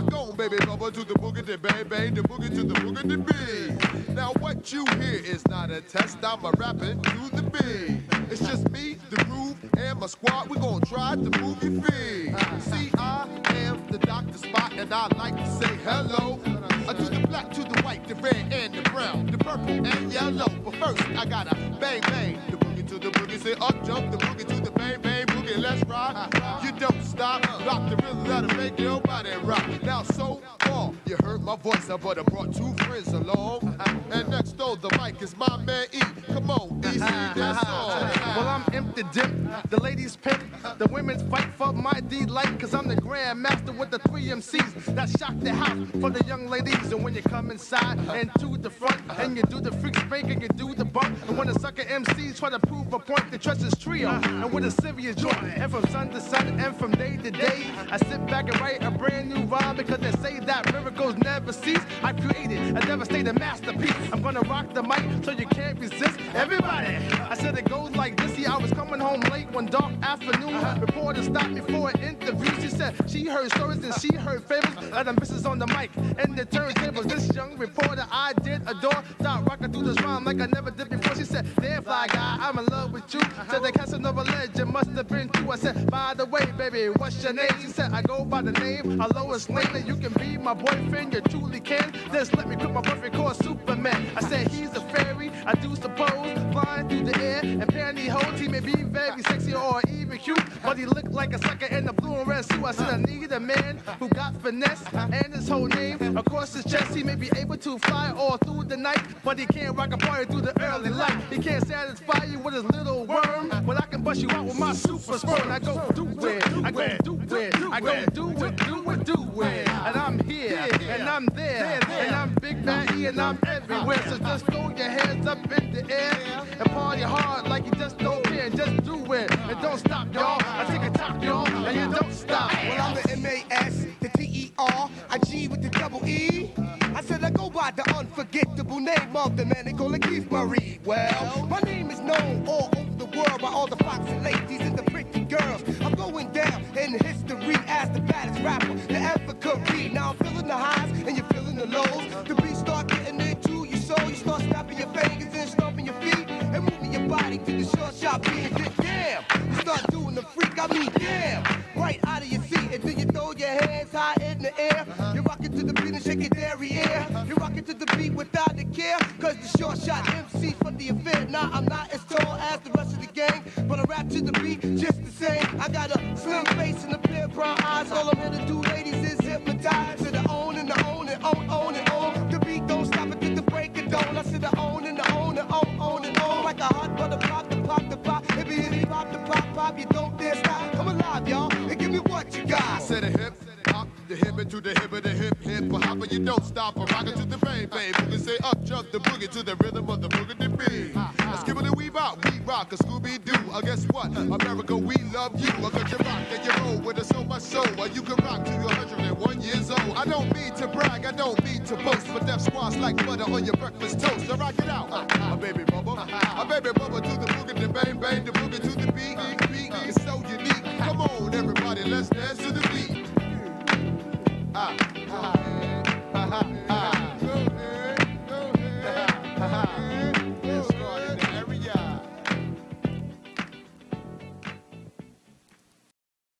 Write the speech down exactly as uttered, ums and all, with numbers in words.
rock on, baby bubba, to the boogie, the bang bang, the boogie to the boogie, the beat. Now what you hear is not a test, I'm a rapping to the beat. It's just me, the groove, and my squad. We gon' try to move your feet. See, I am the Doctor Spot, and I like to say hello uh, to the black, to the white, the red, and the brown, the purple, and yellow. But first, I gotta bang bang, the boogie to the boogie, say up jump, the boogie to the bang bang, boogie, let's rock. You don't stop, rock the rhythm that'll make your body rock. Now so far, you heard my voice, but I brought two friends along. And next door, the mic is my man E. Come on, E C, that's all. Well, I'm empty dip, the ladies pimp, the women's fight for my delight, cause I'm the grand master with the three M Cs that shock the house for the young ladies. And when you come inside and to the front, and you do the freak spank and you do the bump, and when the sucker M Cs try to prove a point, they trust this trio, and with a serious joint, and from sun to sun, and from day to day, I sit back and write a brand new rhyme, because they say that miracles never cease. I created a devastating masterpiece. I'm gonna rock the mic so you can't resist. Everybody, I said it goes like this. See, I was coming home late one dark afternoon. Reporter stopped me for an interview. She said she heard stories and she heard favors. Let the missus on the mic and the turntables. This young reporter I did adore. Start rocking through this rhyme like I never did before. She said, damn fly guy, I'm in love with you. Said the Casanova legend must have been true. I said, by the way, baby, what's your name? She said, I go by the name of Lois Lane. And you can be my boyfriend, you truly can. Just let me cook my perfect called Superman. I said, he's a fairy, I do suppose, flying through the air and pantyhose. He may be very sexy or even cute, but he looked like a sucker in a blue and red suit. I said, I need a man who got finesse and his whole name across his chest. He may be able to fly all through the night, but he can't rock a party through the early light. He can't satisfy you with his little worm, but I can bust you out with my super sperm. I go do it, I go do it, I go do it, do it, do it. And I'm here, and I'm there, and I'm Big Bad E, and I'm everywhere. So just throw your hands up in the air and party hard like you just don't care. Just do it, and don't stop, y'all. I take a top, y'all, and you don't stop. Well, I'm the M A S, the T E R, I G with the double E. I said I go by the unforgettable name of the man they call it Keith Murray. Well, my name is known all over the world by all the foxy ladies and the pretty girls. I'm going down in history as the baddest rapper that ever could be. Now I'm feeling the highs and you're feeling the lows. The beat start getting into your soul. You start snapping your fingers and stomping your feet and moving your body to the short shot beat. And then damn, you start doing the freak. I mean damn, right out of your seat. And then you throw your hands high in the air. You're rocking to the beat and shaking derriere. You're rocking to the beat without a care. Cause the short shot M C's from the affair. Now I'm not as tall as the rest of the gang, but I rap to the beat just the same. I got a slim face and a pair of brown eyes. All I'm here to do, ladies, is hypnotize. To the own and the own and own, own and own. The beat don't stop until the break of dawn. I said the own and the own and own, own and own. Like a hot butter pop, the pop, the pop. If you hit me, pop, the pop, pop, you don't dare stop. Come alive, y'all, and give me what you got. I said a hip hop, the hip to the hip of the hip hip hop, but you don't stop. I'm rocking to the bang bang. You can say up jump the boogie to the rhythm of the boogie to beat. Let's give it a wee rock, we rock a Scooby Doo. I guess what? America, we love you. I got you rock and you roll with us so much so. Well, you can rock till you're one hundred one years old. I don't mean to brag, I don't mean to boast, but Def Squad's like butter on your breakfast toast. So rock it out, a baby bubba, a baby bubba to the boogie, the bang bang, the boogie to the beat. Beat is so unique. Come on, everybody, let's dance to the beat. Ah, ah, ah, ah, ah.